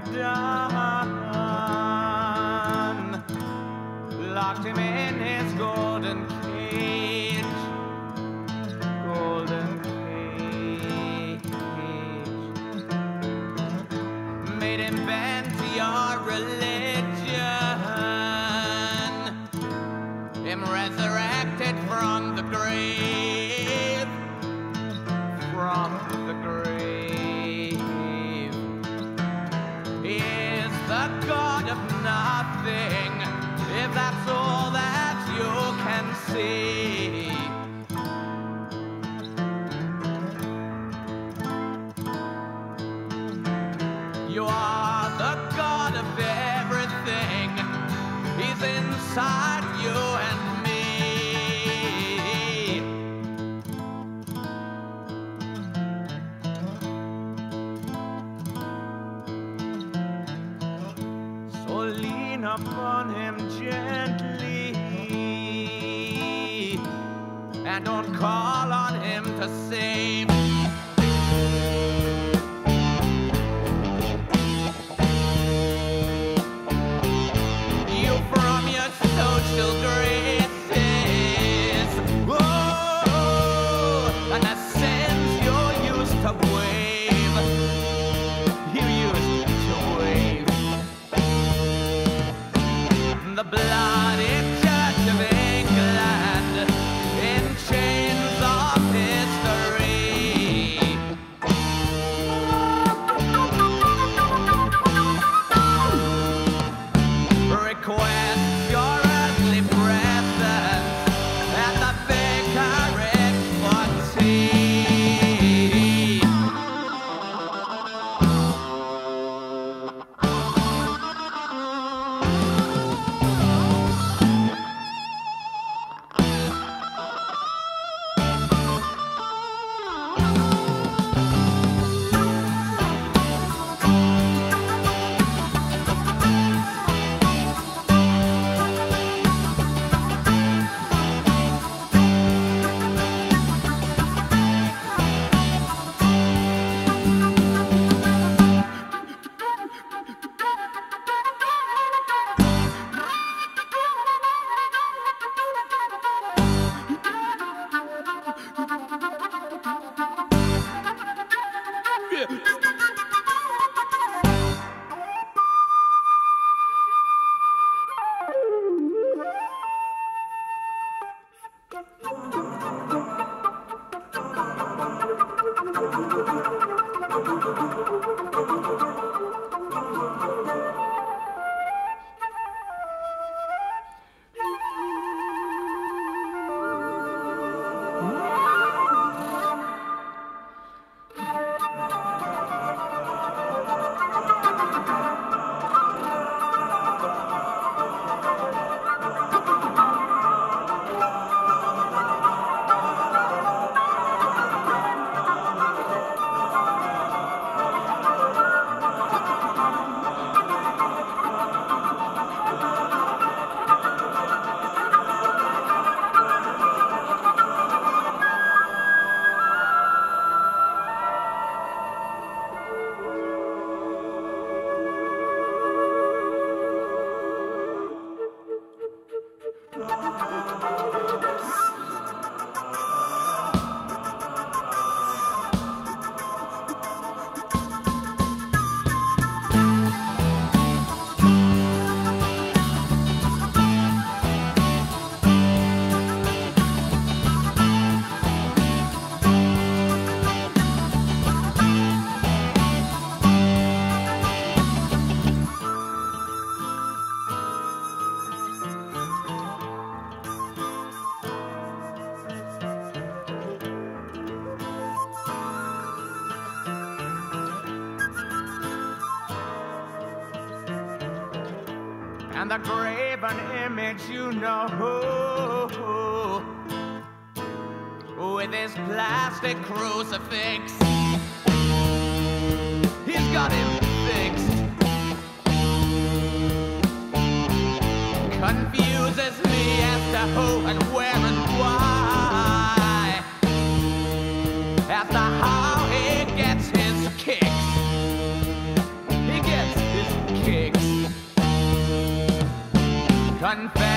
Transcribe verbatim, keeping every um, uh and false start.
done. Locked him in his golden cage, golden cage. Made him bend to your religion, him resurrected from the grave, from the grave. He is the God of nothing, if that's all that you can see. You are the God of everything. He's inside you and me. So lean upon him gently, and don't call on him to save. You from your social graces, oh, and the sins you used to wave, you used to wave. The bloody Church of England in chains of history. Request your earthly presence at the vicarage for tea. And the graven image, you know, with his plastic crucifix, he's got him fixed. Confuses me as to who and where and why, as to how he gets his kicks. He gets his confess.